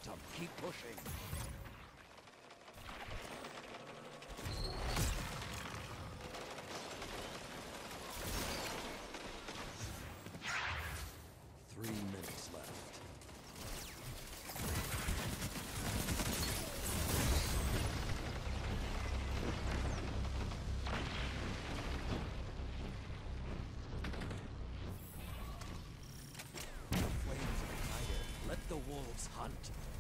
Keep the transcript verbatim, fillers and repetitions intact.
momentum. Keep pushing. Three minutes left. The flames are ignited. Let the wolves hunt.